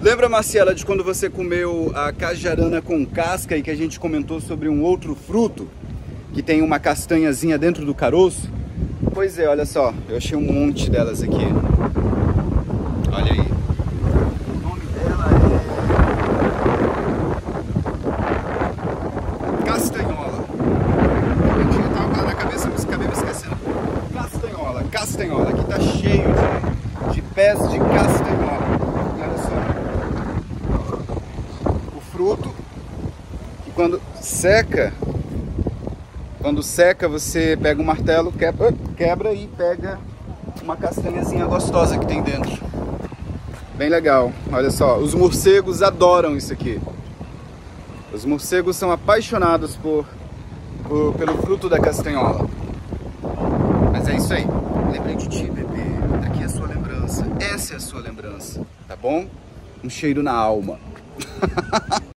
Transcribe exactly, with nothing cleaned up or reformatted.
Lembra, Marcela, de quando você comeu a cajarana com casca e que a gente comentou sobre um outro fruto que tem uma castanhazinha dentro do caroço? Pois é, olha só, eu achei um monte delas aqui. Olha aí. O nome dela é castanhola. Eu tinha tava com ela na cabeça, mas acabei me esquecendo. Castanhola, castanhola. Aqui tá cheio de, de pés de castanhola. Olha só. O fruto, que quando seca, quando seca você pega um martelo, quebra, quebra e pega uma castanhazinha gostosa que tem dentro. Bem legal. Olha só, os morcegos adoram isso aqui. Os morcegos são apaixonados por, por, pelo fruto da castanhola. Mas é isso aí. Lembrei de ti, bebê. Aqui é a sua lembrança. Essa é a sua lembrança, tá bom? Um cheiro na alma.